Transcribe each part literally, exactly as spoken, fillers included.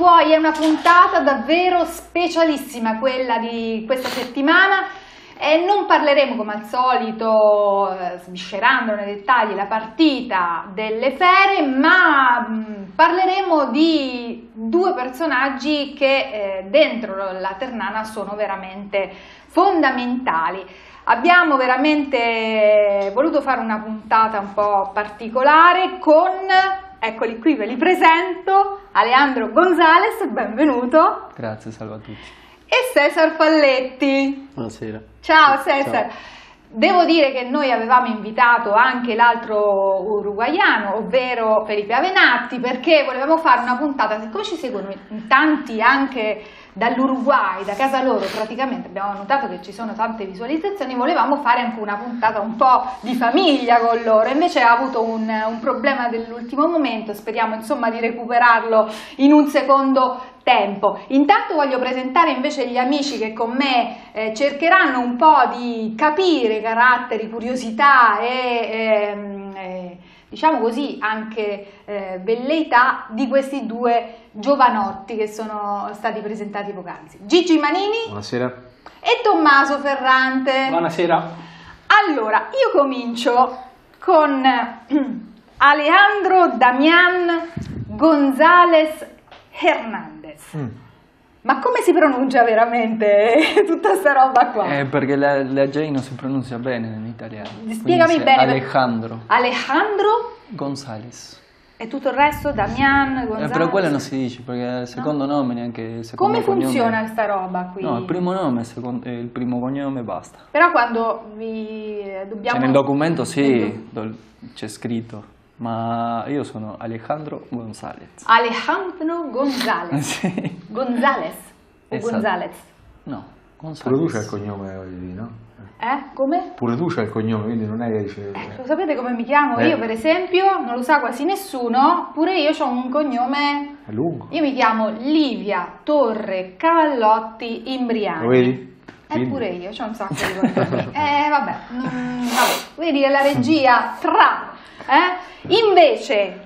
vuoi, è una puntata davvero specialissima quella di questa settimana e non parleremo come al solito, eh, sviscerando nei dettagli la partita delle Fere, ma mh, parleremo di due personaggi che eh, dentro la Ternana sono veramente fondamentali. Abbiamo veramente voluto fare una puntata un po' particolare con, eccoli qui, ve li presento, Alejandro González, benvenuto. Grazie, salve a tutti. E César Falletti. Buonasera. Ciao César. Ciao. Devo dire che noi avevamo invitato anche l'altro uruguaiano, ovvero Felipe Avenatti, perché volevamo fare una puntata, siccome ci seguono in tanti anche dall'Uruguay, da casa loro praticamente, abbiamo notato che ci sono tante visualizzazioni, volevamo fare anche una puntata un po' di famiglia con loro, invece ha avuto un, un problema dell'ultimo momento, speriamo insomma di recuperarlo in un secondo tempo. Intanto voglio presentare invece gli amici che con me eh, cercheranno un po' di capire caratteri, curiosità e ehm, eh, diciamo così anche eh, velleità di questi due giovanotti che sono stati presentati poc'anzi. Gigi Manini. Buonasera. E Tommaso Ferrante. Buonasera. Allora, io comincio con Alejandro Damián González Hernández. Mm. Ma come si pronuncia veramente tutta sta roba qua? Eh, perché la, la J non si pronuncia bene in italiano. Spiegami bene. Alejandro. Alejandro González. E tutto il resto? Damián González? Eh, però quello non si dice, perché il secondo no? nome neanche il secondo Come cognome. funziona questa roba qui? No, il primo nome e il primo cognome basta. Però quando vi dobbiamo... Cioè, nel documento sì, c'è scritto. Ma io sono Alejandro González. Alejandro González. Sì. González o Esatto. González? No, González. Pure tu c'hai il cognome, voglio dire, no? Eh? Come? Pure tu c'hai il cognome, quindi non è che dice... Eh, lo sapete come mi chiamo? Eh. Io per esempio, non lo sa quasi nessuno, pure io ho un cognome... È lungo. Io mi chiamo Livia Torre Cavallotti Imbriani. Lo vedi? Eppure io, c'ho un sacco di cognomi. Eh vabbè, mm, vabbè, vedi la regia tra... Eh? Invece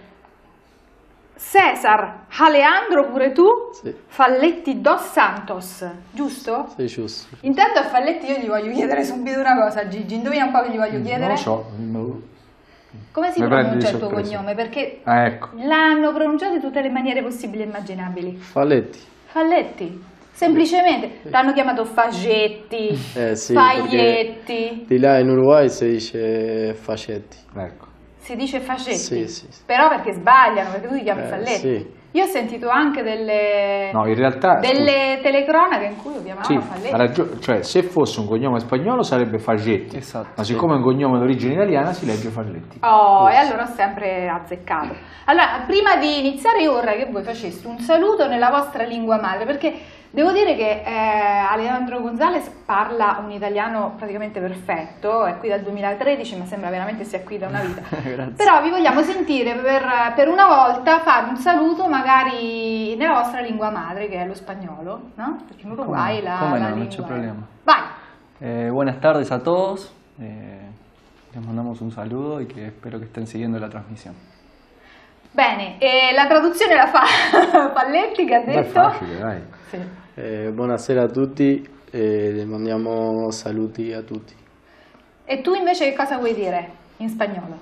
César Alejandro pure tu, Sì. Falletti dos Santos, giusto? Sì, giusto. Intanto a Falletti io gli voglio chiedere subito una cosa, Gigi, indovina un po' che gli voglio chiedere? Non lo so. Come si Mi prendi pronuncia di il tuo sorpresa. cognome? Perché Ah, ecco. l'hanno pronunciato in tutte le maniere possibili e immaginabili. Falletti. Falletti, semplicemente, l'hanno chiamato Fagetti, Eh sì, Faglietti, di là in Uruguay si dice Facetti. Ecco. si dice Facetti, Sì, sì, sì. però perché sbagliano, perché tu ti chiami Eh, Falletti. sì. Io ho sentito anche delle, No, in realtà... delle telecronache in cui lo chiamavano Sì, Falletti. ha ragione, cioè se fosse un cognome spagnolo sarebbe Fagetti, Esatto. ma siccome è un cognome d'origine italiana si legge Falletti. Oh, e allora ho sempre azzeccato. Allora, prima di iniziare io vorrei che voi faceste un saluto nella vostra lingua madre, perché devo dire che eh, Alejandro González parla un italiano praticamente perfetto, è qui dal duemilatredici, ma sembra veramente sia qui da una vita. Grazie. Però vi vogliamo sentire per, per una volta fare un saluto magari nella vostra lingua madre, che è lo spagnolo, no? Perché in Uruguay la, come la no, no lingua c'è è- problema. Vai! Eh, buenas tardes a todos. Eh, les mandamos un saludo y que espero que estén siguiendo la transmisión. Bene, e la traduzione la fa Falletti che ha Non è detto... facile, dai. Sì. Eh, buonasera a tutti e le mandiamo saluti a tutti. E tu invece che cosa vuoi dire in spagnolo?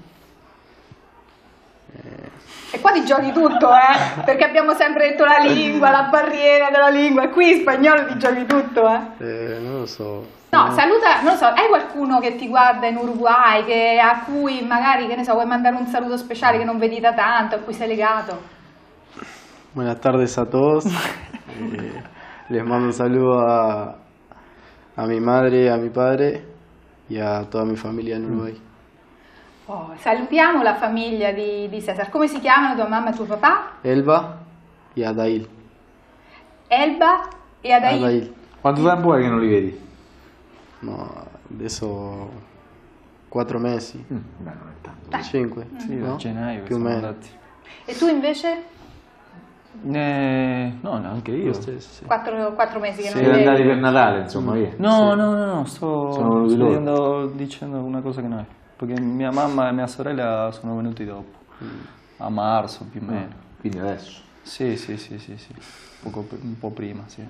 E qua ti giochi tutto, eh? Perché abbiamo sempre detto la lingua, la barriera della lingua, e qui in spagnolo ti giochi tutto, eh? Eh, non lo so. No, saluta, non lo so, hai qualcuno che ti guarda in Uruguay, che, a cui magari, che ne so, vuoi mandare un saluto speciale che non vedi da tanto, a cui sei legato? Buenas tardes a todos. Eh, les mando un saludo a, a mi madre, a mi padre y a toda mi familia en Uruguay. Oh, salutiamo la famiglia di, di César. Come si chiamano tua mamma e tuo papà? Elba y Adail. Elba e Adail. Adail. Quanto tempo è che non li vedi? No, adesso quattro mesi, Mm, beh, non è tanto. cinque, Sì, no? da gennaio Più o siamo meno. andati. E tu invece? Eh, no, neanche io. Lo stesso, sì. Quattro, quattro mesi che Sì, non siete li vedi. andati per Natale, insomma, via. No, no, no, no, sto, Sono venuti sto loro. dicendo, dicendo una cosa che non è. Perché mia mamma e mia sorella sono venuti dopo, a marzo più o meno. Quindi adesso. Sì, sì, sì, sì, sì. Poco, un po' prima, sì.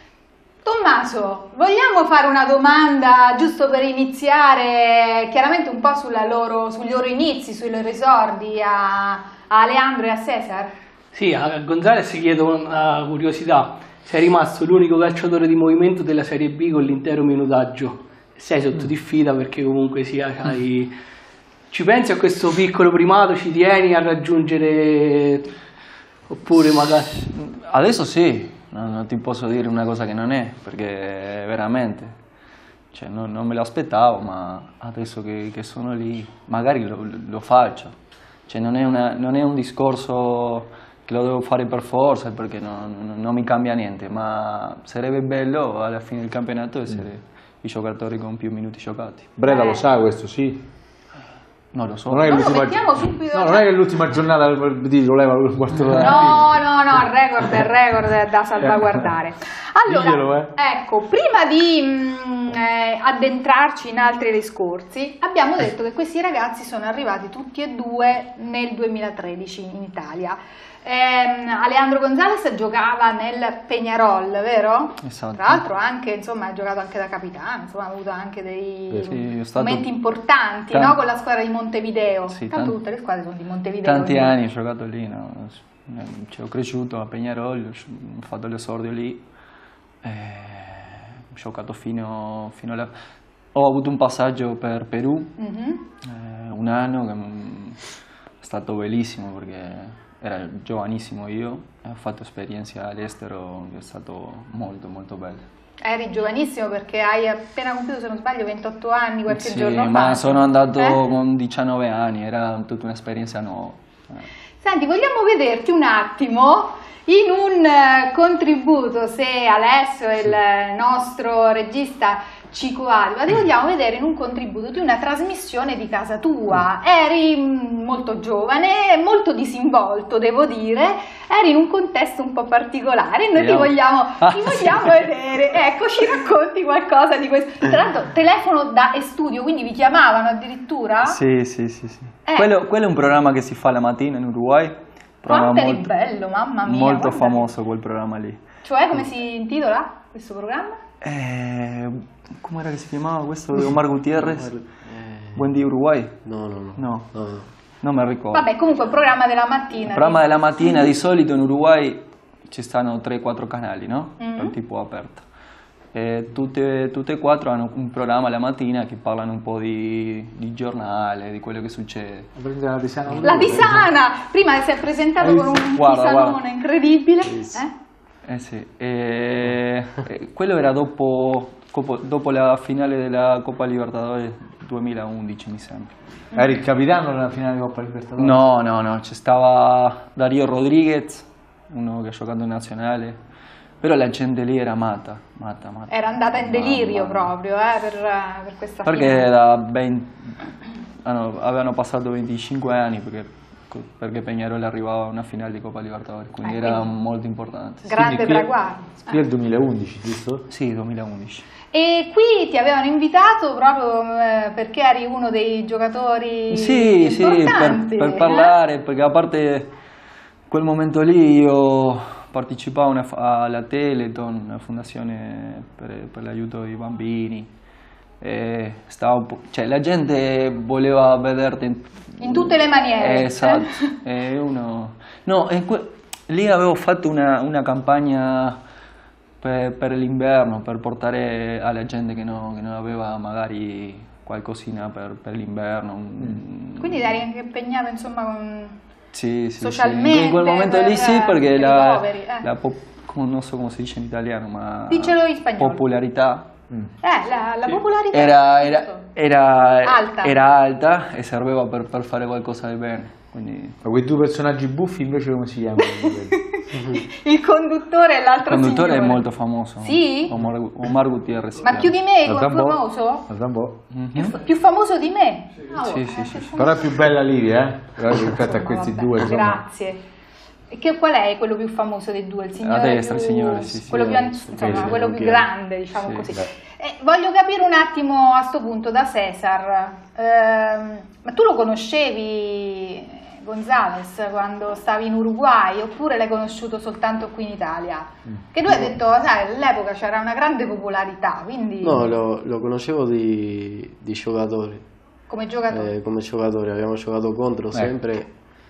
Tommaso, vogliamo fare una domanda giusto per iniziare, chiaramente un po' sulla loro, sui loro inizi, sui loro esordi a, a Aleandro e a Cesar? Sì, a Gonzales chiedo una curiosità. Sei rimasto l'unico calciatore di movimento della Serie B con l'intero minutaggio. Sei sotto diffida perché comunque sia, hai... ci pensi a questo piccolo primato, ci tieni a raggiungere oppure magari... Adesso sì, non, non ti posso dire una cosa che non è, perché veramente, cioè, non, non me lo aspettavo, ma adesso che, che sono lì magari lo, lo faccio. Cioè, non, è una, non è un discorso che lo devo fare per forza, perché non, non mi cambia niente, ma sarebbe bello alla fine del campionato essere mm. i giocatori con più minuti giocati. Breda eh. lo sa questo, sì? Non lo so. Non è che no, l'ultima subito, no, non è che l'ultima giornata di lo leva un quarto d'ora. No, no, no, il record è il record è da salvaguardare. Allora, Diglielo, eh. ecco, prima di mh, eh, addentrarci in altri discorsi, abbiamo detto che questi ragazzi sono arrivati tutti e due nel duemilatredici in Italia. Eh, Aleandro Gonzales giocava nel Peñarol, vero? Esatto. Tra l'altro anche, insomma, ha giocato anche da capitano, insomma, ha avuto anche dei sì, stato... momenti importanti, Tant... no? Con la squadra di Montevideo. Sì, Tanto tant... tutte le squadre sono di Montevideo. Tanti quindi... anni ho giocato lì, no? Cioè, ho cresciuto a Peñarol, ho fatto l'esordio lì, eh, ho giocato fino, fino alla... Ho avuto un passaggio per Perù, mm-hmm. eh, un anno che è stato bellissimo perché era giovanissimo io, ho fatto esperienza all'estero che è stato molto molto bello. Eri giovanissimo perché hai appena compiuto, se non sbaglio, ventotto anni qualche sì, giorno fa. ma sono andato eh? con diciannove anni, era tutta un'esperienza nuova. Senti, vogliamo vederti un attimo in un contributo, se Alessio, il nostro regista, ci coadiuva, ti vogliamo vedere in un contributo di una trasmissione di casa tua. Eri molto giovane, molto disinvolto, devo dire, eri in un contesto un po' particolare e noi ti vogliamo, ah, ti vogliamo sì. vedere. Ecco, ci racconti qualcosa di questo. Tra l'altro, telefono da e studio, quindi vi chiamavano addirittura? Sì, sì, sì. sì. Eh. Quello, quello è un programma che si fa la mattina in Uruguay. Quanto eri molto, bello, mamma mia. Molto guarda. famoso quel programma lì. Cioè, come si intitola questo programma? Eh, come era che si chiamava questo di Omar Gutiérrez? Eh, Buen día Uruguay? No, no, no. No, no, no. non mi ricordo. Vabbè, comunque il programma della mattina. Il programma della mattina di solito in Uruguay ci stanno tre quattro canali, no? Mm-hmm. Per tipo aperto. E tutte, tutte e quattro hanno un programma la mattina che parlano un po' di, di giornale, di quello che succede. La Tisana. La Tisana! Prima si è presentato con un guarda, tisanone guarda. incredibile. Eh? Eh sì, e, e quello era dopo, dopo la finale della Coppa Libertadores duemilaundici, mi sembra. Eri il capitano nella finale di Coppa Libertadores? No, no, no, c'è stava Darío Rodríguez, uno che ha giocato in nazionale, però la gente lì era matta, matta, matta. Era andata in delirio Mamma. proprio eh, per, per questa Perché finale. da venti, hanno, avevano passato venticinque anni perché, perché Peñarol arrivava a una finale di Coppa Libertadores, quindi Eh, era quindi molto importante. Grande Quindi qui è- traguardo. Qui è il duemilaundici, giusto? Sì, duemilaundici. E qui ti avevano invitato proprio eh, perché eri uno dei giocatori Sì, sì, per, importanti, per eh? parlare, perché a parte quel momento lì io partecipavo una, alla Teleton, una fondazione per, per l'aiuto ai bambini, e stava un po', cioè, la gente voleva vederti in, In tutte le maniere. Eh, esatto, e uno... No, e que- lì avevo fatto una, una campagna per, per l'inverno, per portare alla gente che, no, che non aveva magari qualcosina per, per l'inverno. un- Quindi eri anche impegnato insomma con... Sì, sì, socialmente, sì. In quel momento per- lì sì, perché per i la, poveri, eh. la pop- non so come si dice in italiano, ma Dicelo in spagnolo. popolarità Eh, la, la popolarità era, era, era, Alta. era alta e serviva per, per fare qualcosa di bene. Quindi, Ma quei due personaggi buffi invece come si chiamano? il conduttore e l'altro il conduttore signore. è molto famoso. Sì? Omar, Omar Gutiérrez. si Ma chiama. più di me, Guarda un po'. famoso? Guarda un po'. Mhm. Più, più famoso di me? Ah, Sì, oh, sì, eh, sì, che sì. Però è più bella Livia, eh? Però rispetto a Insomma, questi vabbè, due, insomma. Grazie. E che, qual è quello più famoso dei due? Il signore A destra, più, il signore, sì, sì, quello più, an- sì, insomma, sì, quello sì, più ok. grande, diciamo Sì. così. Beh. Eh, voglio capire un attimo a sto punto da Cesar, ehm, ma tu lo conoscevi Gonzalez quando stavi in Uruguay, oppure l'hai conosciuto soltanto qui in Italia? Che lui ha detto, sai, all'epoca c'era una grande popolarità, quindi... No, lo, lo conoscevo di, di giocatore. Come giocatore? Eh, come giocatore, abbiamo giocato contro sempre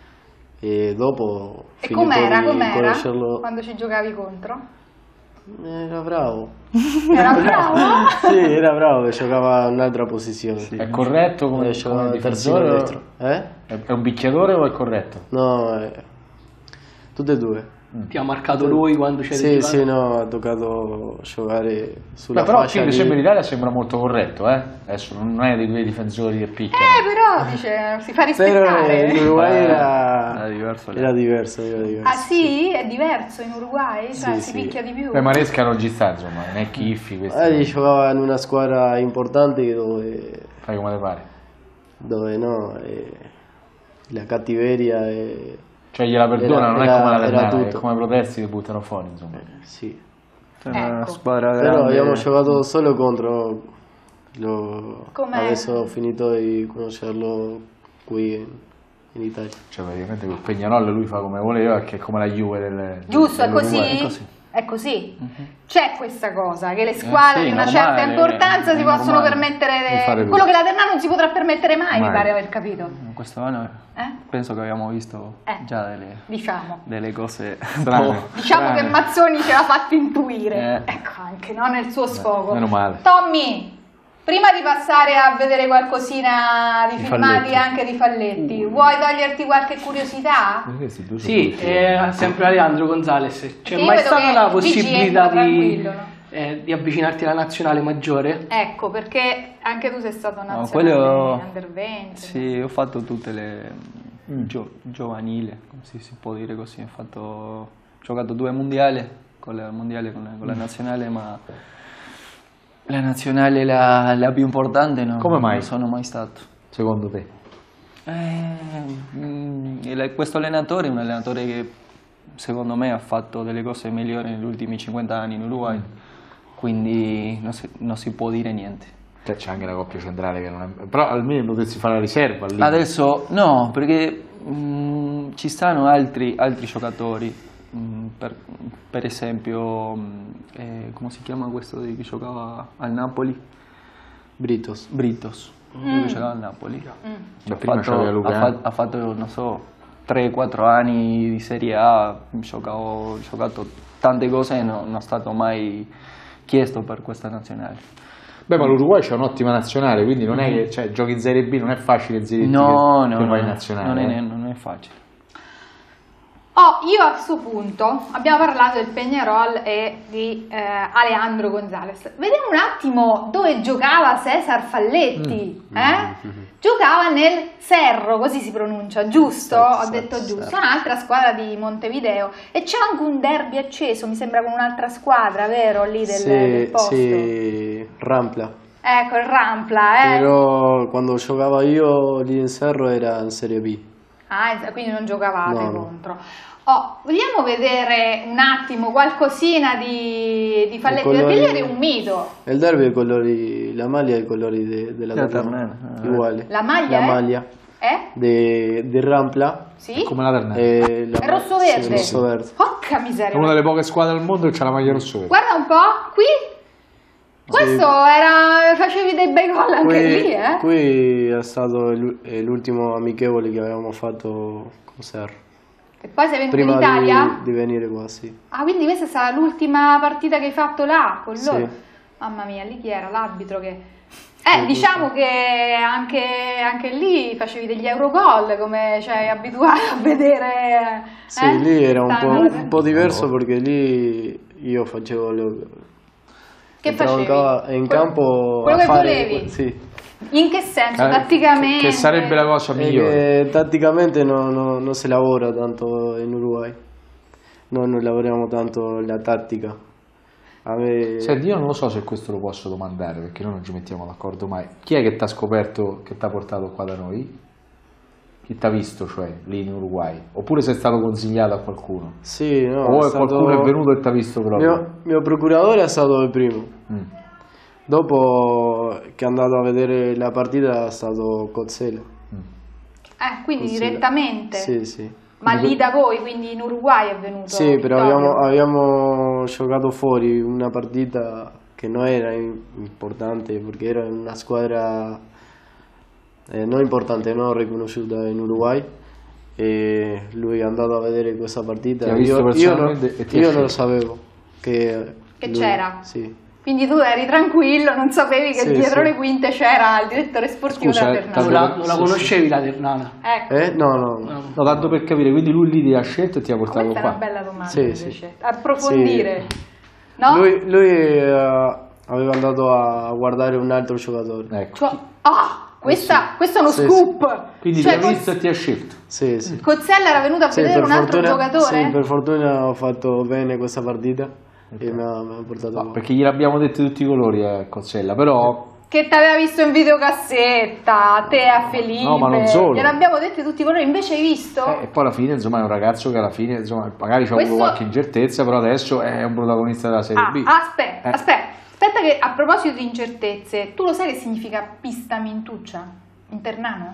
e dopo... E finito com'era, di com'era conoscerlo, quando ci giocavi contro? era bravo. Era bravo? Sì, era bravo, giocava in un'altra posizione. È corretto come, Eh, giocava come terzino difensore? destro. Eh? È è un picchiatore o è corretto? No, eh, tutte e due. Ti ha marcato lui quando c'era Sì, giocato? sì, no, ha toccato giocare sulla Beh, però qui fascia per di... esempio in Italia sembra molto corretto, eh? Adesso non è di quei difensori che picchiano. Eh, però, dice, si fa Però rispettare. in Uruguay Eh, era... era diverso, Era diverso, era diverso. Ah sì? È diverso in Uruguay? Cioè Sì, si sì. picchia di più? Beh, Maresca non ci sta, insomma, non è Chiffi, questi. Eh, giocava in una squadra importante dove, Fai come te pare. dove no, eh, la cattiveria è... Cioè gliela perdona, Era- non era- è come la era Ternana, che tutto. come protesti ti buttano fuori, insomma. Sì. C'è una Ecco. squadra Però grande. abbiamo giocato solo contro... Lo... Com'è? Adesso ho finito di conoscerlo qui in, in Italia. Cioè praticamente quel Peñarol lui fa come voleva, che è come la Juve del... Giusto, è dell'Uruguay. così? è così. È così. C'è questa cosa, che le squadre sì, di una normale, certa importanza è si possono normale. permettere Di fare quello così. che la Ternana non si potrà permettere mai, mi Mai. pare aver capito. Questo anno Eh? penso che abbiamo visto Eh. già delle, Diciamo. delle cose Strane. Diciamo che Mazzoni ce l'ha fatto intuire. Eh. Ecco, anche no, nel suo sfogo. meno male. Tommy, prima di passare a vedere qualcosina di Di filmati Falletti. anche di Falletti, vuoi toglierti qualche curiosità? Questi due sono Sì, tutti- eh, sempre Alejandro Gonzalez. C'è Io mai vedo stata che la Gigi possibilità entra di, tranquillo, no? eh, di avvicinarti alla nazionale maggiore? Ecco, perché anche tu sei stato No, nazionale quello- under venti. Sì, ho fatto tutte le gio- giovanili, come si, si può dire così. Ho, fatto, ho giocato due mondiali con la, mondiale con la, con la nazionale, ma la nazionale la, la più importante no, Come mai? non sono mai stato. Secondo te? Eh, mm, il- questo allenatore è un allenatore che secondo me ha fatto delle cose migliori negli ultimi cinquanta anni in Uruguay, quindi non si, non si può dire niente. Cioè, c'è anche la coppia centrale che non è... Però almeno potresti fare la riserva lì. Adesso no, perché mm, ci stanno altri, altri giocatori, mm, per, per esempio, mm, eh, come si chiama questo che giocava al Napoli? Britos. Britos, lui che giocava al Napoli. Da Ha prima fatto, c'aveva ha, Luca. fa- ha fatto, non so, tre quattro anni di Serie A, giocavo- ho giocato tante cose e no- non è stato mai chiesto per questa nazionale. Beh, ma l'Uruguay c'è un'ottima nazionale, quindi non è che cioè, giochi in Serie B, non è facile Serie D No, che, no, che no, vai in no, nazionale. non, eh. è, non è facile. Oh, io a questo punto abbiamo parlato del Peñarol e di eh, Alejandro Gonzalez. Vediamo un attimo dove giocava Cesar Falletti. Mm. eh? Giocava nel Cerro, così si pronuncia, giusto? Certo, Ho detto certo. giusto. Un'altra squadra di Montevideo. E c'è anche un derby acceso, mi sembra, con un'altra squadra, vero? Lì del, del Sì, posto. sì, Rampla. Ecco, il Rampla, eh? Però quando giocavo io lì in Cerro era in Serie B. Ah, quindi non giocavate No, no. contro. Oh, vogliamo vedere un attimo qualcosina di, di Falletti, colori- perché lui era un mito. Il derby è i colori, la maglia è i colori de- della Della Ternana, Ternana, eh. uguale. La maglia, La eh? maglia Eh? de, di Rampla Sì? Come la Ternana. è la È rosso-verde. sì, rosso-verde. Porca È miseria. una delle poche squadre al mondo che ha la maglia rosso. Guarda un po', qui. Questo era, facevi dei bei gol anche Qui, lì, eh? qui è stato l'u- è l'ultimo amichevole che avevamo fatto con Cerro. E poi sei venuto Prima in Italia? di, di venire qua, sì. Ah, quindi questa è stata l'ultima partita che hai fatto là, con Sì. loro? Mamma mia, lì chi era? L'arbitro che... Eh, diciamo che anche, anche lì facevi degli Eurogol, come sei abituato a vedere. Sì, eh? lì era un po', Stanno- un po' diverso perché lì io facevo le... Che entravo in facevi? ca- in Quello- campo quello a che fare... volevi? Sì. In che senso? Che- Tatticamente? Che sarebbe la cosa migliore. Perché tatticamente no- no- non si lavora tanto in Uruguay. Noi non lavoriamo tanto la tattica. A me... Senti, io non lo so se questo lo posso domandare perché noi non ci mettiamo d'accordo mai. Chi è che ti ha scoperto, che ti ha portato qua da noi? Chi ti ha visto, cioè, lì in Uruguay? Oppure sei stato consigliato a qualcuno? Sì, no, o è è stato- qualcuno è venuto e ti ha visto proprio? Mio, mio procuratore è stato il primo. Mm. Dopo che è andato a vedere la partita è stato Cozzella. Eh, quindi Consiglio. direttamente? Sì, sì. Ma lì da voi, quindi in Uruguay è venuto? Sì, però Vittorio? abbiamo, abbiamo giocato fuori una partita che non era in- importante perché era una squadra eh, non importante, non riconosciuta in Uruguay. E lui è andato a vedere questa partita. Ti ha visto io, io, non, personalmente e ti ha io non lo scelto. sapevo che, Che lui- c'era? Sì. Quindi tu eri tranquillo, non sapevi che Sì, dietro sì. le quinte c'era il direttore sportivo Scusa, della eh, Non Ternana. la, non la Sì, conoscevi la Ternana? Ecco, Eh? No, no, no. No. No, tanto per capire, quindi lui lì ti ha scelto e ti ha portato questa è qua. una bella domanda Sì, invece. sì. Approfondire. Sì. No? Lui, lui eh, aveva andato a guardare un altro giocatore. Ecco. Cioè- ah, questa, questo è uno Sì, scoop. Quindi Cioè, ti ha Coz- visto e ti ha scelto. Sì, sì. Cozzella era venuto a Sì, vedere per un altro fortuna- giocatore? Sì, per fortuna ho fatto bene questa partita e mi ha, mi ha portato No, qua. perché gliel'abbiamo detto tutti i colori a Cozzella, però Che ti aveva visto in videocassetta, a te, a Felipe. No, ma non solo. Gliel'abbiamo detto tutti i colori, invece hai visto? eh, e poi alla fine insomma è un ragazzo che alla fine insomma magari c'ha Questo- avuto qualche incertezza, però adesso è un protagonista della Serie Ah, B. aspetta, Eh. aspetta, aspetta che a proposito di incertezze, tu lo sai che significa pista mintuccia? In ternano?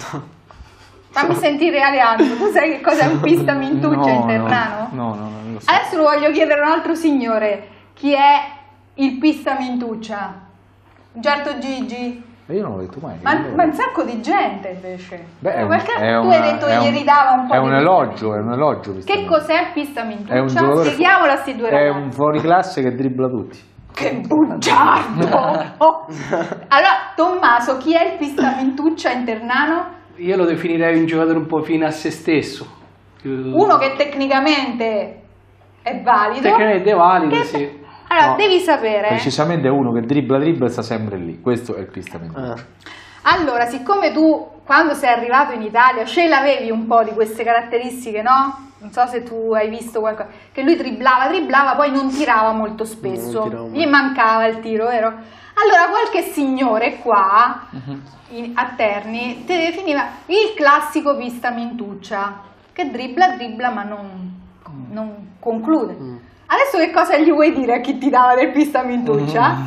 Fammi sentire Aleandro, tu sai che cosa è un pista mintuccia in No, ternano? No, no, no, non lo so. Adesso lo voglio chiedere a un altro signore, chi è il pista mintuccia? Un certo Gigi? E io non l'ho detto mai. Ma, non l'ho ma un detto. sacco di gente invece. Beh, è un, Perché è tu una- hai detto è un- ieri dava un po' è di un pista elogio, mintuccia. è un elogio. pista Che mintuccia. cos'è il pista mintuccia? È un giocatore Spieghiamolo a sti due È ragazzi. un fuoriclasse che dribbla tutti. Che bugiardo! Oh. Allora, Tommaso, chi è il pista mintuccia in ternano? Io lo definirei un giocatore un po' fine a se stesso. Uno che tecnicamente è valido. Tecnicamente valido, Che- sì. Allora, No, devi sapere. Precisamente è uno che dribbla dribbla e sta sempre lì. Questo è il pista mintuccia. Ah. Allora, siccome tu quando sei arrivato in Italia ce l'avevi un po' di queste caratteristiche, no? Non so se tu hai visto qualcosa, che lui dribblava, dribblava, poi non tirava molto spesso, Non tirava molto. gli mancava il tiro, vero? Allora qualche signore qua, in- a Terni, ti definiva il classico pista mintuccia, che dribbla, dribbla ma non, non conclude. Adesso che cosa gli vuoi dire a chi ti dava del pista mintuccia?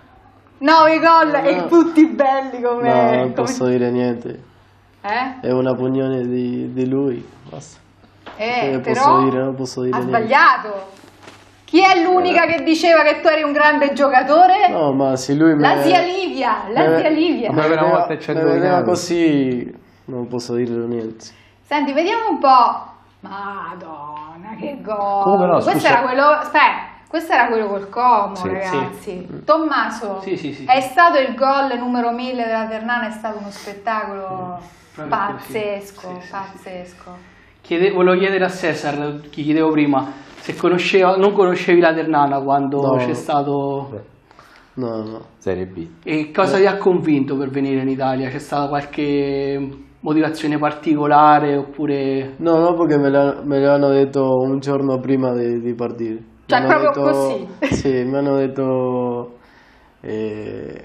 Nove gol e tutti belli come... No, non come- posso dire niente. Eh? È un'opinione di, di lui. Basta. Eh, Eh, però posso dire, non posso dire ha niente. sbagliato. Chi è l'unica che diceva che tu eri un grande giocatore? No, ma se lui me... La zia Livia, la me- zia Livia. Me Ma una vedeva, volta ci ha me vedeva indovinato. così, non posso dire niente. Senti, vediamo un po'. Madonna, che gol. Comunque no, questo scusa. era quello, aspetta, questo era quello col Como, Sì, ragazzi. Tommaso, Sì, sì, sì, è sì. stato il gol numero mille della Ternana, è stato uno spettacolo Proprio così. pazzesco, Sì, sì, sì. pazzesco. Chiede- volevo chiedere a Cesar, chi chiedevo prima, se conosceva, non conoscevi la Ternana quando No. c'è stato... No, no. Serie B. E cosa ti ha convinto per venire in Italia? C'è stata qualche motivazione particolare oppure... No, no, perché me, l'ha- me l'hanno detto un giorno prima di, di partire. Cioè, Mi hanno proprio detto- così? Sì, mi hanno detto eh,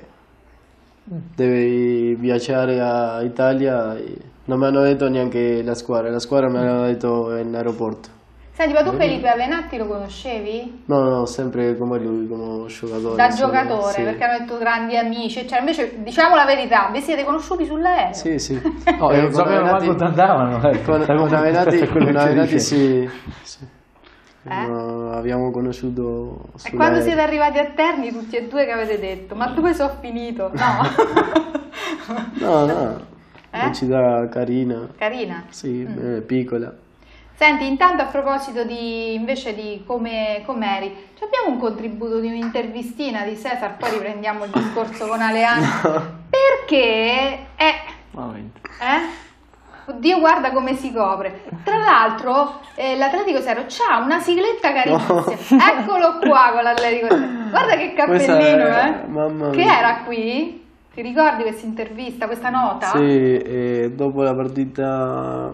devi viaggiare a Italia. E non mi hanno detto neanche la squadra, la squadra me l'hanno detto in aeroporto. Senti, ma tu Felipe Avenatti lo conoscevi? No, no, sempre come lui, come giocatore. Da sì, giocatore, sì. perché hanno detto grandi amici, cioè invece diciamo la verità, vi siete conosciuti sull'aereo? Sì, sì. No, Eh, non sapevano Avenatti- manco dove andavano. eh. Con, Sai con come- Avenatti, rispetto a quello con che ti Avenatti dicevo. sì. sì. Eh? No, abbiamo conosciuto E sull'aereo. quando siete arrivati a Terni tutti e due che avete detto, ma dove sono finito? No. No, no, Eh? una città carina, Carina. sì, Mm. eh, piccola. Senti, intanto a proposito di invece di come com'eri, ci abbiamo un contributo di un'intervistina di Cesar, poi riprendiamo il discorso con Aleandro. Perché è Veramente. Eh? Oddio, guarda come si copre. Tra l'altro, eh, l'Atletico Zero c'ha una sigletta carinissima. Eccolo qua con l'Atletico Zero. Guarda che Questa cappellino, è- eh. mamma Che mia. era qui? Ti ricordi questa intervista, questa nota? Sì, e dopo la partita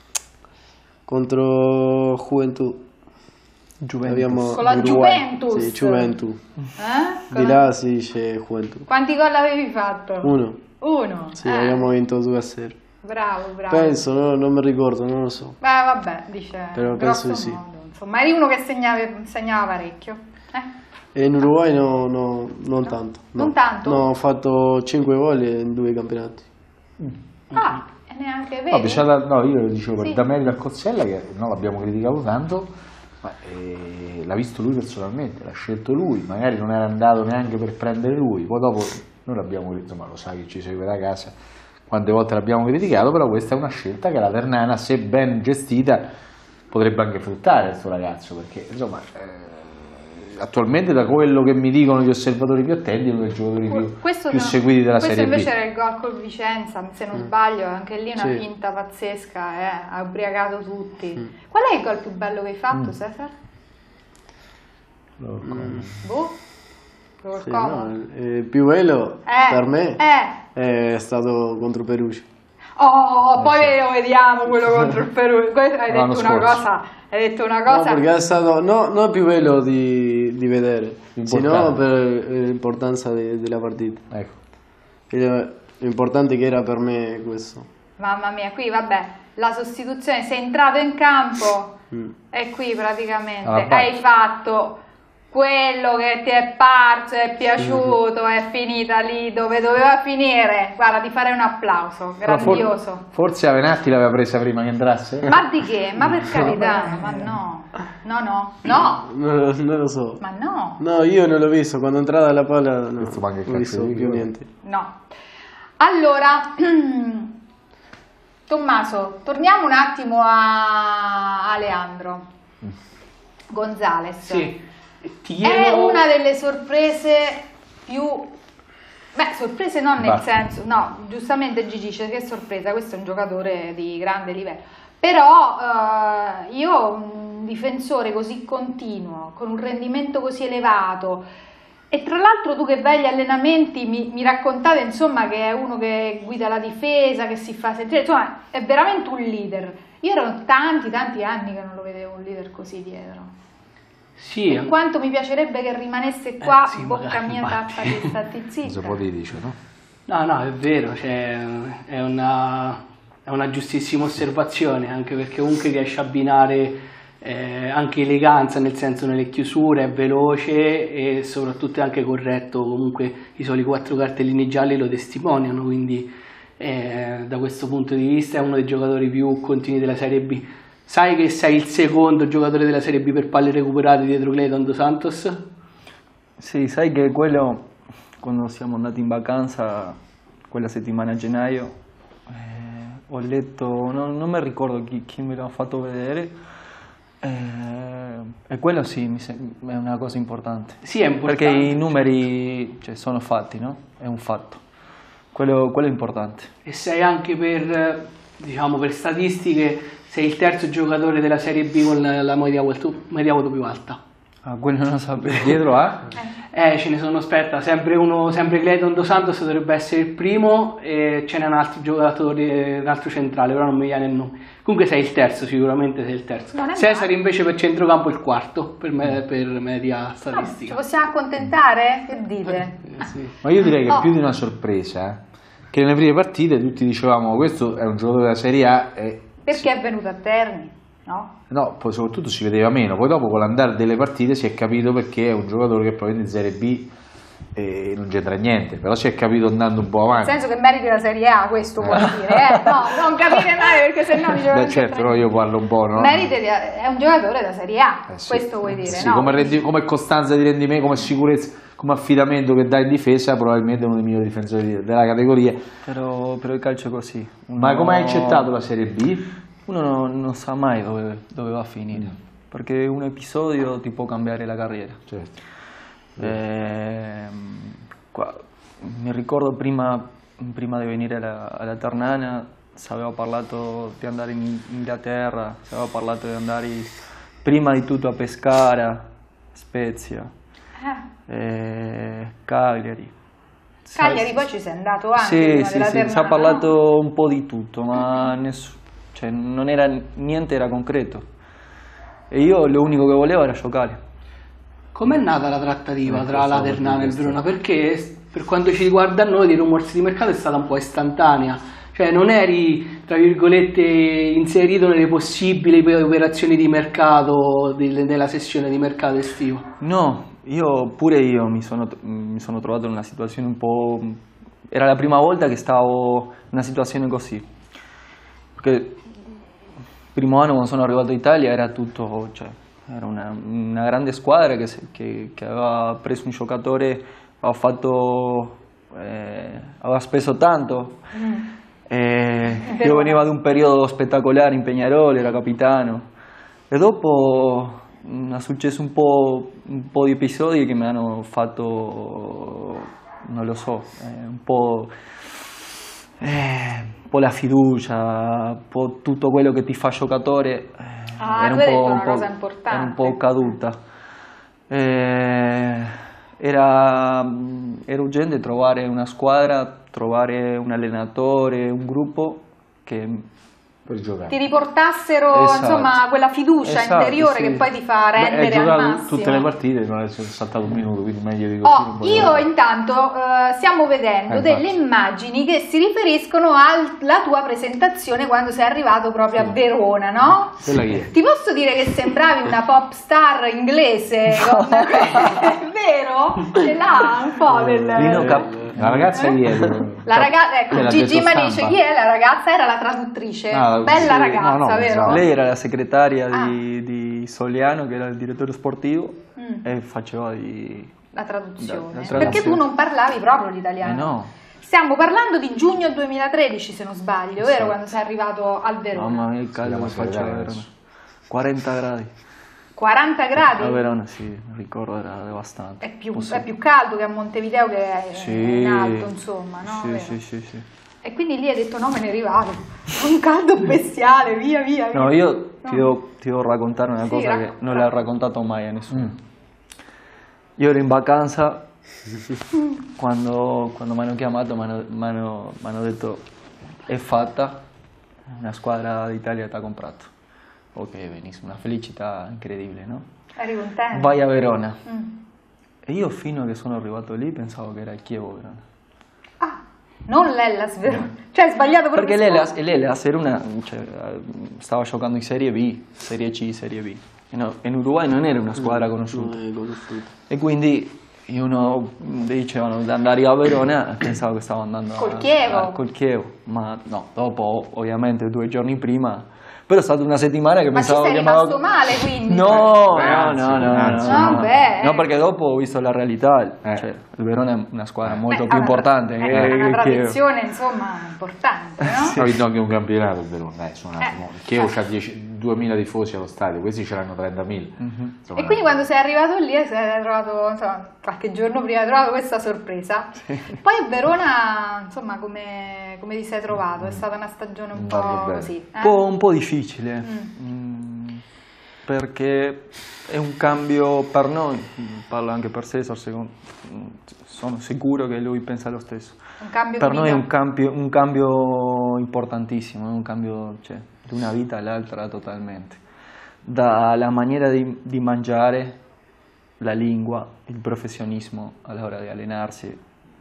contro Juventud. Juventus. Abbiamo Con la Uruguay. Juventus. Sì, Juventud. Eh? Di là si dice Juventud. Quanti gol avevi fatto? Uno. Uno. Sì, Eh, abbiamo vinto due a zero. Bravo, bravo. Penso, no, non mi ricordo, non lo so. Beh, vabbè, dice. Però grosso penso di sì. modo, insomma, eri uno che segnava, segnava parecchio. Eh? E in Uruguay no, no, non tanto. no. Non tanto? No, ho fatto cinque gol in due campionati. Ah, e neanche No, vedi? da, no, io lo dicevo Sì. per da merito a Cozzella, che no, l'abbiamo criticato tanto, ma eh, l'ha visto lui personalmente, l'ha scelto lui, magari non era andato neanche per prendere lui, poi dopo noi l'abbiamo, insomma lo sa chi ci segue da casa, quante volte l'abbiamo criticato, però questa è una scelta che la Ternana, se ben gestita, potrebbe anche fruttare il suo ragazzo, perché insomma eh, attualmente da quello che mi dicono gli osservatori più attenti è uno dei giocatori più, Questo più no- seguiti della questo Serie B. invece era il gol col Vicenza, se non sbaglio, anche lì una Sì. finta pazzesca, eh, ha ubriacato tutti. Qual è il gol più bello che hai fatto, Cesar? Boh? Col Sì, Como? no, il più bello Eh, per me eh. è stato contro Perugia. Oh, poi lo vediamo quello contro il Perù. Questo- Hai L'anno detto una scorso. cosa, hai detto una No, cosa. perché è stato no, non il più bello di, di vedere, sino Importante. per l'importanza de- della partita. Ecco. Il- L'importante che era per me questo. Mamma mia, qui vabbè, la sostituzione, sei entrato in campo Mm. e qui praticamente Alla base. hai fatto quello che ti è parso, è piaciuto, è finita lì dove doveva finire. Guarda, ti farei un applauso, Però for- grandioso. forse Avenatti l'aveva presa prima che entrasse? Ma di che? Ma per carità, ma no, no, no, no, No, non lo so. ma no, No, io non l'ho visto, quando è entrata la palla no, Questo manca il non ho visto calcio di più rigore. niente. no. Allora, Tommaso, torniamo un attimo a, a Leandro Gonzalez. Sì, ti È chiedo... una delle sorprese più... Beh, sorprese non nel Basta. senso... No, giustamente Gigi dice che sorpresa, questo è un giocatore di grande livello. Però eh, io un difensore così continuo, con un rendimento così elevato, e tra l'altro tu che vai agli allenamenti mi, mi raccontate insomma che è uno che guida la difesa, che si fa sentire, insomma è veramente un leader. Io erano tanti tanti anni che non lo vedevo un leader così dietro. Sì, E quanto mi piacerebbe che rimanesse qua, sì, bocca magari, mia, infatti. tappa di stati Non si zitta. può dire, dice, no? no, no, è vero, cioè, è una, è una giustissima osservazione, anche perché comunque riesce a abbinare eh, anche eleganza, nel senso nelle chiusure, è veloce e soprattutto è anche corretto, comunque i soli quattro cartellini gialli lo testimoniano, quindi eh, da questo punto di vista è uno dei giocatori più continui della Serie B. Sai che sei il secondo giocatore della Serie B per palle recuperate dietro Clayton Dos Santos? Sì, sai che quello, quando siamo andati in vacanza, quella settimana a gennaio, eh, ho letto, non, non mi ricordo chi, chi me l'ha fatto vedere, eh, e quello sì, mi sem- è una cosa importante. Sì, è importante. Perché i numeri cioè, sono fatti, no? È un fatto. Quello, quello è importante. E sei anche per, diciamo, per statistiche, sei il terzo giocatore della Serie B con la, la media auto, media auto più alta. Ah, quello non lo sapevo. Dietro a? Eh, ce ne sono, aspetta, sempre uno, sempre Clayton Dos Santos dovrebbe essere il primo e ce n'è un altro giocatore, un altro centrale, però non mi viene il nome. Comunque sei il terzo, sicuramente sei il terzo. Non è Cesare male. invece per centrocampo il quarto, per, me, per media No, ci statistica. possiamo accontentare? Che dite? Eh, sì. Ma io direi che Oh. più di una sorpresa, eh, che nelle prime partite tutti dicevamo questo è un giocatore della Serie A e Perché è venuto a Terni, no? no, poi soprattutto si vedeva meno, poi dopo con l'andare delle partite si è capito perché è un giocatore che probabilmente in Serie B eh, non c'entra niente, però si è capito andando un po' Nel avanti. senso che meriti la Serie A, questo vuol dire, eh? No, non capire male perché sennò dice Beh, certo, però io parlo un po', no? Meriti di- è un giocatore da Serie A, Eh, sì. questo vuoi dire, Sì, no? come, rendi- come costanza di rendimento, come sicurezza, come affidamento che dà in difesa, probabilmente è uno dei migliori difensori della categoria. Però, però il calcio è così. Ma Uno- come hai accettato la Serie B? Uno non, non sa mai dove, dove va a finire, perché un episodio ti può cambiare la carriera. Certo. Ehm, qua- mi ricordo prima, prima di venire alla, alla Ternana, si aveva parlato di andare in Inghilterra, si aveva parlato di andare prima di tutto a Pescara, Spezia, Eh, eh, Cagliari. Cagliari Sa- poi ci sei andato anche Sì, prima sì, della sì, si Ternana, è parlato un po' di tutto, ma ness- cioè, non era, niente era concreto. E io l'unico che volevo era giocare. Com'è nata la trattativa Eh, tra la questo Ternana e il questo. Verona? Perché per quanto ci riguarda noi di rumorsi di mercato è stata un po' istantanea, cioè non eri tra virgolette inserito nelle possibili operazioni di mercato del- della sessione di mercato estivo. No, io pure io mi sono, mi sono trovato in una situazione un po', era la prima volta che stavo in una situazione così. Perché il primo anno quando sono arrivato in Italia era tutto, cioè, era una, una grande squadra che, che, che aveva preso un giocatore, aveva fatto, eh, aveva speso tanto. Mm. Eh, io venivo da un periodo spettacolare in Peñarol, era capitano. E dopo mh, è successo un po', un po' di episodi che mi hanno fatto, non lo so, eh, un po'... Eh, un po' la fiducia, un po' tutto quello che ti fa giocatore, eh, ah, era, un po', un po', era un po' caduta. Eh, era, era urgente trovare una squadra, trovare un allenatore, un gruppo che per giocare. Ti riportassero, esatto, insomma, quella fiducia, esatto, interiore, sì, che poi ti fa rendere. Beh, hai giocato al massimo tutte le partite, non è saltato un minuto, quindi meglio di così. Oh, io intanto uh, stiamo vedendo eh, delle infatti. immagini che si riferiscono alla tua presentazione quando sei arrivato proprio sì. a Verona, no? Ti posso dire che sembravi una pop star inglese, no. con... è vero? Ce l'ha un po' del... La ragazza chi è? La ragazza, ecco, Gigi mi dice chi è la ragazza? Era la traduttrice, ah, bella sì, ragazza, no, no, vero? Lei era la segretaria ah. di, di Soliano, che era il direttore sportivo, mm. e faceva di... la traduzione. Da, la traduzione. Perché tu non parlavi proprio l'italiano. Eh no. Stiamo parlando di giugno duemilatredici, se non sbaglio, vero? Sì. Quando sei arrivato al Verona. Mamma mia, il caldo che faccia a Verona. quaranta gradi. quaranta gradi? A Verona sì, ricordo era devastante. È più, è più caldo che a Montevideo, che è sì, in alto, insomma, no? Sì, sì, sì, sì. E quindi lì hai detto no, me ne rivado. Un caldo bestiale, via, via, via. No, io no. Ti, devo, ti devo raccontare una sì, cosa racconta. che non l'ho raccontato mai a nessuno. Mm. Io ero in vacanza quando, quando mi hanno chiamato, mi hanno detto è fatta, una squadra d'Italia ti ha comprato. Ok, benissimo, una felicità incredibile, no? Eri contento? Vai a Verona. Mm. E io fino a che sono arrivato lì pensavo che era il Chievo Verona. Ah, non l'Hellas Verona. No. Cioè hai sbagliato proprio. Perché l'Hellas, l'Hellas era una, cioè, stava giocando in Serie B, Serie C, Serie B. E no, in Uruguay non era una squadra no, conosciuta. conosciuta. E quindi uno dicevano di andare a Verona, pensavo che stavo andando col Chievo. A, a, col Chievo. Ma no, dopo ovviamente due giorni prima... Però è stata una settimana che ma pensavo che... Ma ci sei rimasto male, quindi? No, no, no, no, no, no, no. Beh. No, perché dopo ho visto la realtà, eh. cioè il Verona è una squadra molto Beh, più importante. È eh, una tradizione, che... insomma, importante, no? Sì. Ha vinto anche un campionato il Verona, eh, sono eh. il Chievo c'ha duemila tifosi allo stadio, questi ce l'hanno trentamila. Mm-hmm. E quindi quando sei arrivato lì sei trovato, insomma, qualche giorno prima hai trovato questa sorpresa. Sì. Poi a Verona, insomma, come, come ti sei trovato? È stata una stagione un po' così. Eh? Un, po', un po' difficile, mm. Mm, perché è un cambio per noi, parlo anche per Cesar, secondo, sono sicuro che lui pensa lo stesso. Un cambio per noi è un cambio, un cambio importantissimo, è un cambio, cioè, di una vita all'altra totalmente. Dalla maniera di, di mangiare, la lingua, il professionismo all'ora di allenarsi.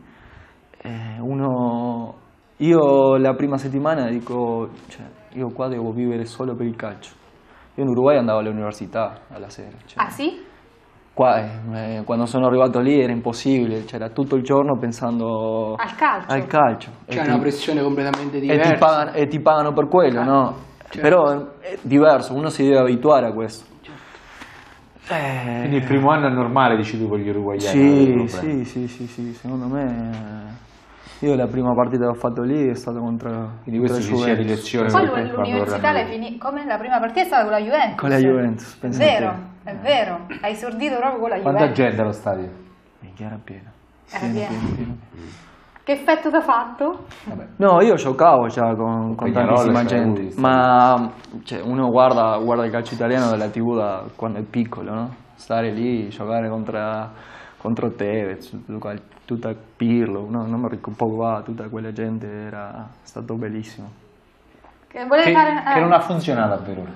Eh, uno, io la prima settimana dico, cioè, io qua devo vivere solo per il calcio. Io in Uruguay andavo all'università alla sera. Cioè, ah sì? Qua, eh, quando sono arrivato lì era impossibile, c'era tutto il giorno pensando al calcio. Al calcio. C'è una ti, pressione completamente diversa. E ti pagano, e ti pagano per quello, ah, no? Certo. Però è diverso, uno si deve abituare a questo. Certo. Eh, Quindi il primo anno è normale, dici tu, con gli Sì, uruguayani? sì, sì, sì, sì, secondo me... Io la prima partita che ho fatto lì è stata contro Quindi questo ci sia di lezione. Poi l'università l'hai finita, come la prima partita è stata con la Juventus. Con la Juventus, è vero, è vero, hai esordito proprio con la Quanta Juventus. Quanta gente allo stadio? Era pieno. Era pieno. pieno, pieno. Che effetto ti ha fatto? Vabbè. No, io giocavo già con, con tantissima gente, lui, ma cioè, uno guarda, guarda il calcio italiano dalla tivù da quando è piccolo, no? Stare lì, giocare contro, contro Tevez, tutta Pirlo, no? Non mi ricordo, Pogba, tutta quella gente, era stato bellissimo. Che, che, fare, eh. che non ha funzionato a Verona?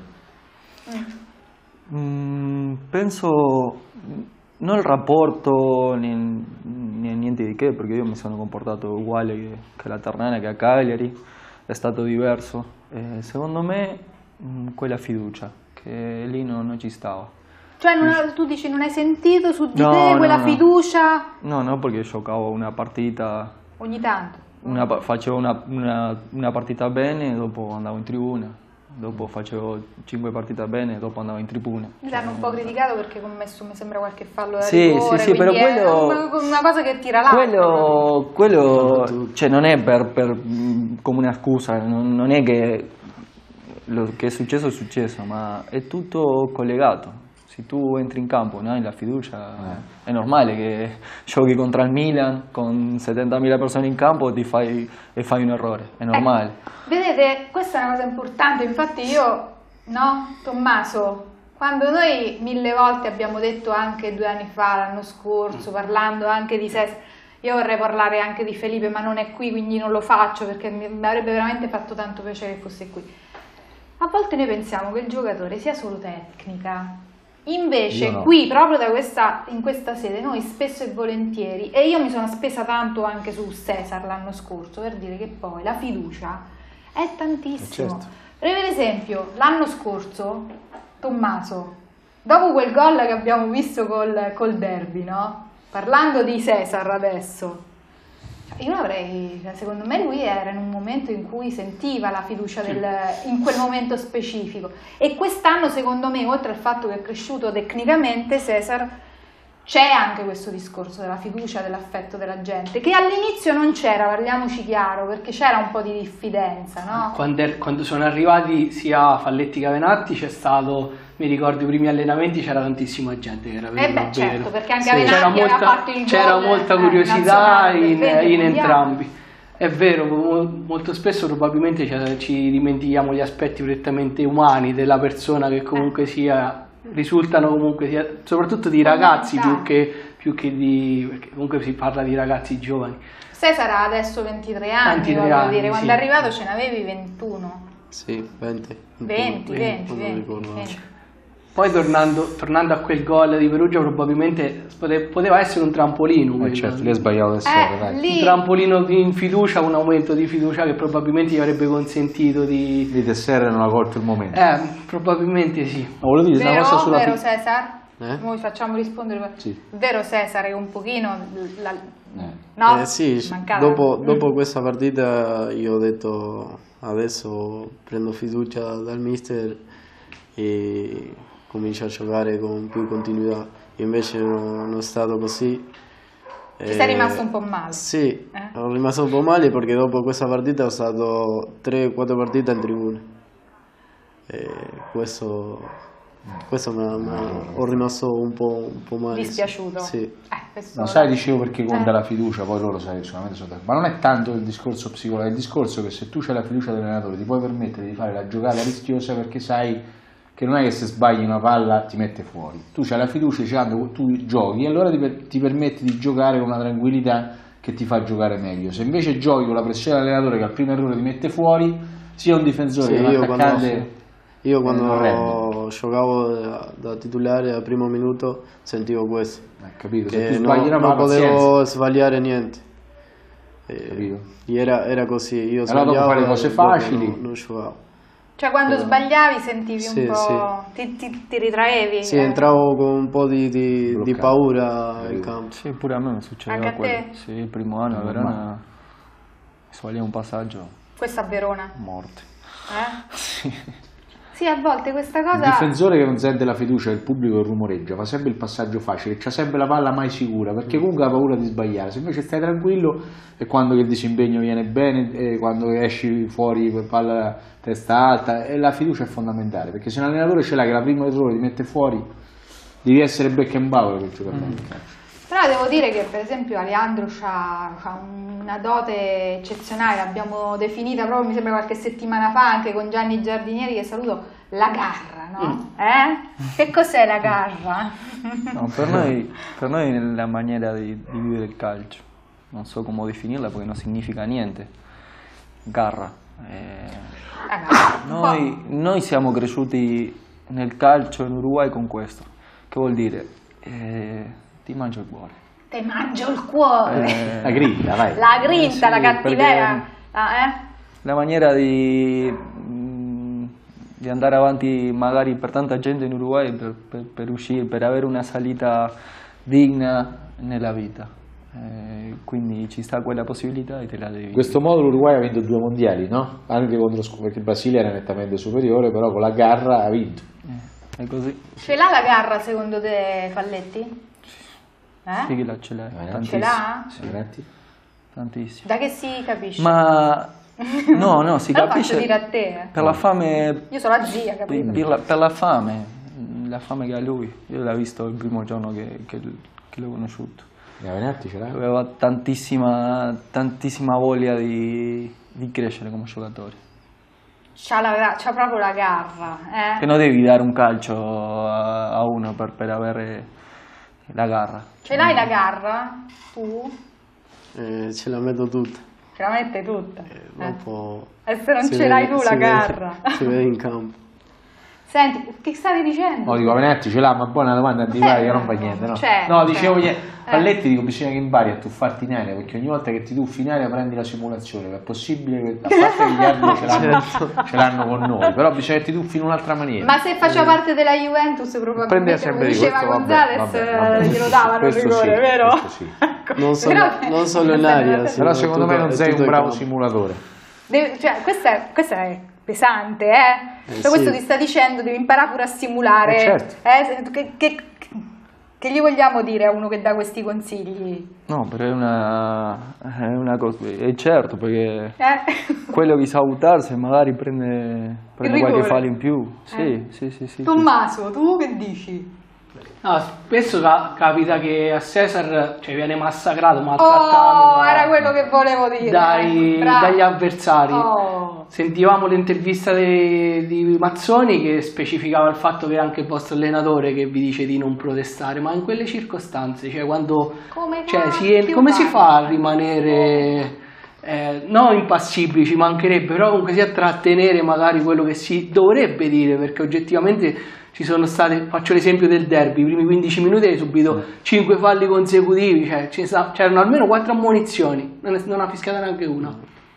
Mm. Mm, penso... Non il rapporto, né, né niente di che, perché io mi sono comportato uguale che, che la Ternana, che a Cagliari, è stato diverso. E secondo me mh, quella fiducia, che lì non, non ci stava. Cioè non, tu dici non hai sentito su di no, te no, quella no. fiducia? No, no, perché giocavo una partita Ogni tanto. Una, facevo una, una, una partita bene, dopo andavo in tribuna. Dopo facevo cinque partite bene, dopo andavo in tribuna. Mi hanno un po' criticato perché ho commesso, mi sembra, qualche fallo da sì, rigore, sì, sì, però quello, è una cosa che tira l'altro. Quello, quello cioè, non è per, per, come una scusa, non, non è che lo che è successo è successo, ma è tutto collegato. Se tu entri in campo, non hai la fiducia, eh. è normale che giochi contro il Milan con settantamila persone in campo ti fai, e fai un errore, è normale. Eh, vedete, questa è una cosa importante, infatti io, no, Tommaso, quando noi mille volte abbiamo detto anche due anni fa, l'anno scorso, parlando anche di Cesare, io vorrei parlare anche di Felipe, ma non è qui, quindi non lo faccio perché mi avrebbe veramente fatto tanto piacere che fosse qui. A volte noi pensiamo che il giocatore sia solo tecnica. Invece no. Qui, proprio da questa, in questa sede, noi spesso e volentieri, e io mi sono spesa tanto anche su Cesar l'anno scorso, per dire che poi la fiducia è tantissimo. Certo. Per esempio, l'anno scorso, Tommaso, dopo quel gol che abbiamo visto col, col derby, no? Parlando di Cesar adesso, io avrei, secondo me lui era in un momento in cui sentiva la fiducia del, in quel momento specifico, e quest'anno secondo me, oltre al fatto che è cresciuto tecnicamente Cesar, c'è anche questo discorso della fiducia, dell'affetto della gente, che all'inizio non c'era, parliamoci chiaro, perché c'era un po' di diffidenza, no? Quando, er, quando sono arrivati sia Falletti che Avenatti c'è stato, mi ricordo i primi allenamenti, c'era tantissima gente che era venuta eh beh, a certo, vedere. perché anche Sì, Avenatti c'era aveva molta, fatto il c'era gol, molta eh, curiosità in, in mondiale. entrambi. È vero, molto spesso probabilmente ci dimentichiamo gli aspetti prettamente umani della persona che comunque sia, risultano comunque sia, soprattutto di ragazzi più che, più che di, perché comunque si parla di ragazzi giovani. Cesar ha adesso ventitré anni, ventitré voglio anni, dire, quando sì. è arrivato ce n'avevi ventuno. Sì, venti. venti, venti, venti, venti. Poi tornando, tornando a quel gol di Perugia, probabilmente poteva essere un trampolino. Eh certo, lì è sbagliato adesso, eh, dai. lì... Un trampolino in fiducia, un aumento di fiducia che probabilmente gli avrebbe consentito di... Di Tessera non ha colto il momento. Eh, probabilmente sì. Ma volevo dire Vero, una cosa sulla vero fi- Cesar? Eh? Noi facciamo rispondere. Sì. Vero Cesar è un pochino... La... Eh. No, Eh, sì, mancata. dopo, dopo mm. questa partita io ho detto adesso prendo fiducia dal mister e comincio a giocare con più continuità. Invece non, non è stato così. Ci sei rimasto un po' male. Sì, eh? ho rimasto un po' male perché dopo questa partita ho stato tre quattro partite in tribuna. E questo, questo mi ha, ho rimasto un po', un po' male. Dispiaciuto? Sì. Eh, questo... No, sai, dicevo perché conta eh. la fiducia, poi loro sai, solamente sono ma non è tanto il discorso psicologico, è il discorso che se tu c'hai la fiducia dell'allenatore ti puoi permettere di fare la giocata rischiosa perché sai che non è che se sbagli una palla ti mette fuori, tu c'hai la fiducia, tu giochi e allora ti, ti permetti di giocare con una tranquillità che ti fa giocare meglio. Se invece giochi con la pressione dell'allenatore che al primo errore ti mette fuori, sia un difensore sì, che un io attaccante. Quando, io quando eh, giocavo da, da titolare al primo minuto sentivo questo, eh, capito? Se che tu sbagli no, una non palla, potevo pazienza. sbagliare niente. E, Capito? era, era così, io allora dopo fare cose facili. Non, non giocavo. Cioè quando Però... sbagliavi sentivi sì, un po'... Sì. Ti, ti, ti ritraevi? Sì, eh? entravo con un po' di, di, di paura in campo. Sì, pure a me mi succedeva Anche a quello. te? Sì, il primo anno a Verona sbagliai un passaggio, Questa a Verona? morte. Eh? Sì. Sì, a volte questa Il cosa... difensore che non sente la fiducia del pubblico che rumoreggia fa sempre il passaggio facile, c'ha sempre la palla mai sicura perché comunque ha paura di sbagliare. Se invece stai tranquillo e quando il disimpegno viene bene, e quando esci fuori per palla testa alta, e la fiducia è fondamentale perché se un allenatore ce l'ha che la prima errore ti mette fuori, devi essere Beckenbauer per giocare bene il calcio. Però devo dire che per esempio Aleandro ha una dote eccezionale, l'abbiamo definita proprio mi sembra qualche settimana fa anche con Gianni Giardinieri che saluto, la garra, no? Mm. Eh? Che cos'è la garra? No, per noi, per noi è la maniera di, di vivere il calcio, non so come definirla perché non significa niente, garra. Eh, ah, no. noi, noi siamo cresciuti nel calcio in Uruguay con questo, che vuol dire? Eh, ti mangio il cuore. Ti mangio il cuore. Eh, la grinta, vai. La grinta, sì, la cattiveria. Ah, eh? La maniera di, di andare avanti magari per tanta gente in Uruguay per, per, per uscire, per avere una salita digna nella vita. Eh, quindi ci sta quella possibilità e te la devi... In questo modo l'Uruguay ha vinto due mondiali, no? Anche contro, perché il Brasile era nettamente superiore, però con la garra ha vinto. Eh, è così. Ce l'ha la garra secondo te, Falletti? Eh? Sì che la ce l'ha, Eh, Ce tantissimo. l'ha? Sì. Tantissimo. Da che si capisce? Ma no, no, si Lo capisce faccio dire a te. eh. per la fame, Io sono la zia, capito? per la, per la fame, la fame che ha lui. Io l'ho visto il primo giorno che, che, che l'ho conosciuto. Gavenetti ce l'ha? Aveva tantissima, tantissima voglia di, di crescere come giocatore. C'ha, la- c'ha proprio la garra, eh? Che non devi dare un calcio a, a uno per, per avere la garra. Ce l'hai la garra? Tu? Eh, ce la metto tutta. Ce la mette tutta. Eh, Eh. dopo E se non si ce l'hai vede- tu si la vede- garra? Si vede in campo. Senti, che stavi dicendo? No, dico Gavenetti ce l'ha, ma buona domanda di Vari che non fa niente, no? Certo, no, dicevo certo. che Falletti dico bisogna che impari a tuffarti in aria, perché ogni volta che ti tuffi in aria prendi la simulazione, è possibile che a parte che gli arbitri ce l'hanno, ce l'hanno con noi, però bisogna che ti tuffi in un'altra maniera. Ma se faceva parte della Juventus probabilmente, Prendere come sempre di diceva questo, vabbè, Gonzales, vabbè, vabbè. glielo davano il Questo rigore, sì, vero? questo sì. Non solo, Però- non solo in aria, sì, Però ma secondo me tutto- non è sei tutto un in bravo campo. simulatore. Devi- cioè, questo, è, questo è pesante, eh? Eh, Cioè, questo sì. ti sta dicendo, devi imparare pure a simulare. Eh, certo. eh, se- che, che- che gli vogliamo dire a uno che dà questi consigli? No, però è una, è una cosa, è certo, perché Eh? quello che sa buttarsi magari prende, prende qualche rigore. fallo in più. Sì, Eh. sì, sì, sì, sì. Tommaso, tu che dici? No, spesso ca- capita che a Cesar cioè, viene massacrato, maltrattato Oh, da- era quello che volevo dire. dai- Bravo. dagli avversari. Oh. Sentivamo l'intervista de- di Mazzoni che specificava il fatto che è anche il vostro allenatore che vi dice di non protestare, ma in quelle circostanze, cioè quando Come cioè, si, cacchio come si fai? fa a rimanere eh, non impassibili, ci mancherebbe, però comunque sia trattenere magari quello che si dovrebbe dire, perché oggettivamente ci sono state, faccio l'esempio del derby, i primi quindici minuti hai subito cinque falli consecutivi, cioè ci sta- c'erano almeno quattro ammonizioni, non, è- non ha fischiata neanche una.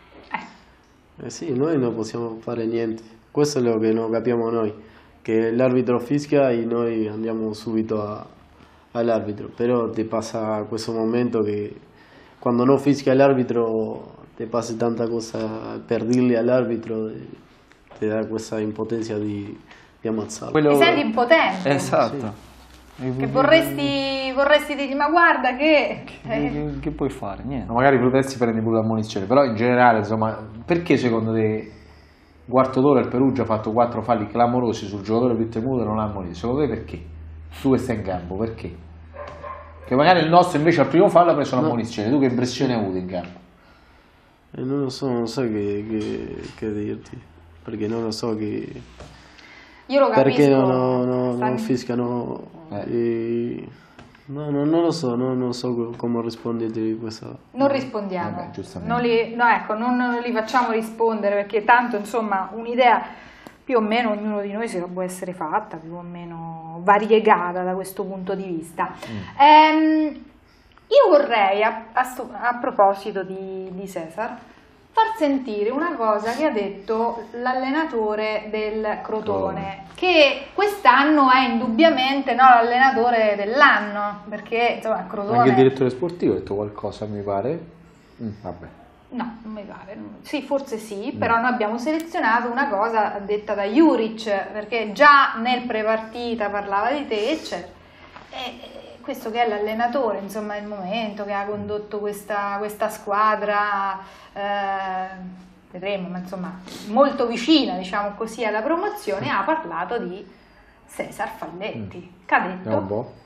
Eh sì, noi non possiamo fare niente. Questo è quello che non capiamo noi, che l'arbitro fischia e noi andiamo subito a- all'arbitro, però ti passa questo momento che quando non fischia l'arbitro ti passa tanta cosa per dirgli all'arbitro, e ti dà questa impotenza di, di ammazzarlo. Quello- Ti senti impotente. Esatto. E- Che vorresti, vorresti dirgli, ma guarda che... Che, eh, che- che puoi fare? Niente. No, magari protesti prendi pure l'ammonizione, però in generale, insomma, perché secondo te quarto d'ora il Perugia ha fatto quattro falli clamorosi sul giocatore più temuto e non l'ha ammonito? Secondo te perché? Tu che stai in campo, perché? Che magari il nostro invece al primo fallo ha preso l'ammonizione, tu che impressione hai avuto in campo? E non lo so, non so che, che- che dirti, perché non lo so che... io lo capisco. Perché non, non- non- Sta- non fiscano? Eh. e- No, no, non lo so, non, non so co- come rispondere di questa... Non rispondiamo, Vabbè, giustamente. non li, no, ecco, non li facciamo rispondere perché tanto insomma un'idea più o meno ognuno di noi se la può essere fatta, più o meno variegata da questo punto di vista. Mm. Ehm, io vorrei, a, a sto- a proposito di, di Cesar, far sentire una cosa che ha detto l'allenatore del Crotone, che quest'anno è indubbiamente no, l'allenatore dell'anno, perché insomma il Crotone... Anche il direttore sportivo ha detto qualcosa, mi pare. Mm, vabbè. No, non mi pare. Sì, forse sì, però noi abbiamo selezionato una cosa detta da Juric, perché già nel prepartita parlava di te, eccetera. E questo che è l'allenatore, insomma, il momento che ha condotto questa, questa squadra, eh, vedremo, ma insomma, molto vicina, diciamo così, alla promozione, ha parlato di Cesar Falletti. Che ha detto? Vediamo un po'.